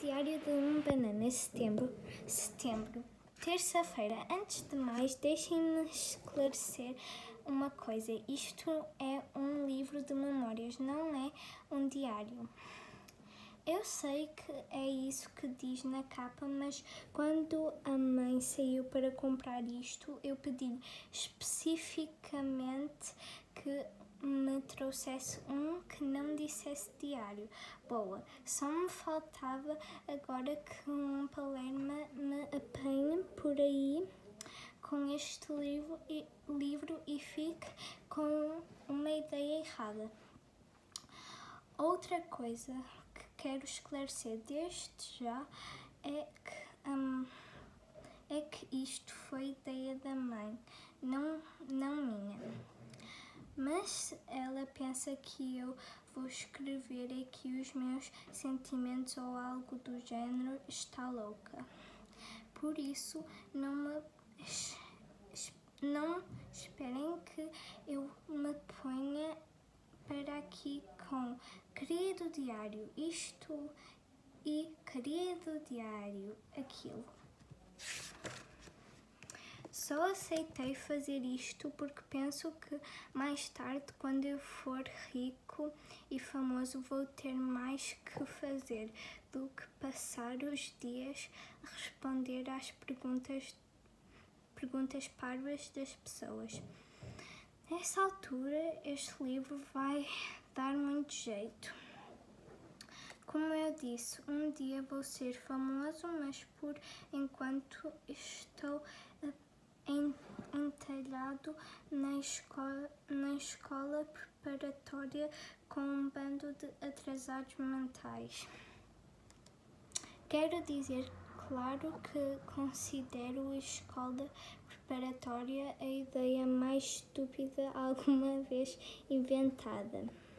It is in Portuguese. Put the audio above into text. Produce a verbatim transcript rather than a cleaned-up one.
Diário de uma banana, setembro, setembro, terça-feira. Antes de mais, deixem-me esclarecer uma coisa. Isto é um livro de memórias, não é um diário. Eu sei que é isso que diz na capa, mas quando a mãe saiu para comprar isto, eu pedi especificamente que me trouxesse um que não dissesse diário. Boa, só me faltava agora que um Palerma me apanhe por aí com este livro e, livro e fique com uma ideia errada. Outra coisa que quero esclarecer desde já é que, um, é que isto foi ideia da mãe, não, não minha. Mas ela pensa que eu vou escrever aqui os meus sentimentos ou algo do género, está louca. Por isso, não me não esperem que eu me ponha para aqui com querido diário isto e querido diário aquilo. Só aceitei fazer isto porque penso que mais tarde, quando eu for rico e famoso, vou ter mais que fazer do que passar os dias a responder às perguntas, perguntas parvas das pessoas. Nessa altura, este livro vai dar muito jeito. Como eu disse, um dia vou ser famoso, mas por enquanto estou entalhado na escola, na escola preparatória com um bando de atrasados mentais. Quero dizer, claro, que considero a escola preparatória a ideia mais estúpida alguma vez inventada.